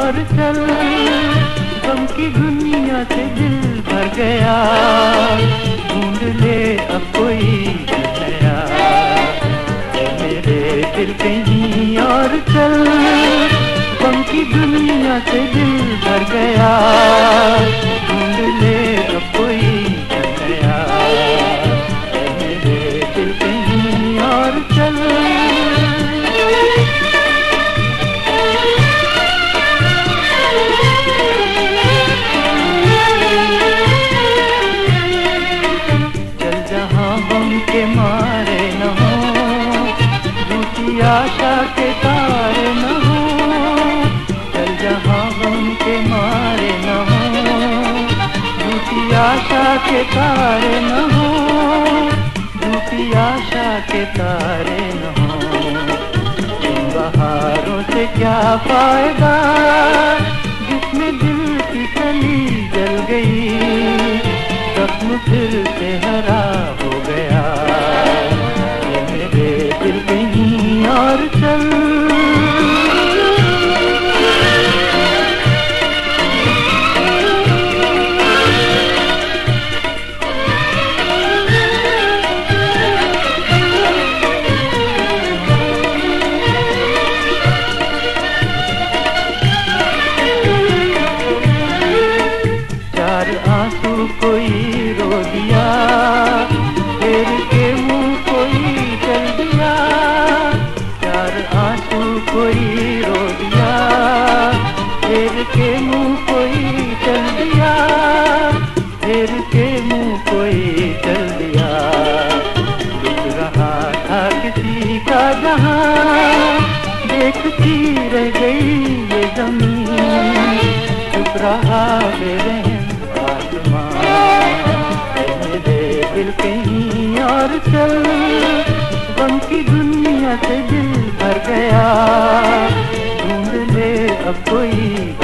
और चल, गम की दुनिया से दिल भर गया, ढूंढ ले अब कोई नया। मेरे दिल कहीं और चल, गम की दुनिया से दिल भर गया, ढूंढ ले अब कोई नया। मेरे दिल कहीं और चल। के मारे न हो, झूठी आशा के तारे न हो, चल जहाँ गम के मारे न हो, झूठी आशा के तारे न हो, झूठी आशा के तारे न हो। इन बहारों से क्या फायदा जिसमें दिल की कली जल गई, जख्म फिर से हरा हो गया। मेरे दिल कहीं और चल। चार आंसू कोई रो दिया, फेर के मुंह कोई चल दिया। चार आंसू कोई रो दिया, फेर के मुंह कोई चल दिया, फेर के मुंह कोई चल दिया। रुक रहा था किसी का जहां, देखती रह गई ये जमीन, चुप रहा बेरहम आसमां। मेरे दिल कहीं और चल, गम की दुनिया से दिल भर गया, ढूंढ ले अब कोई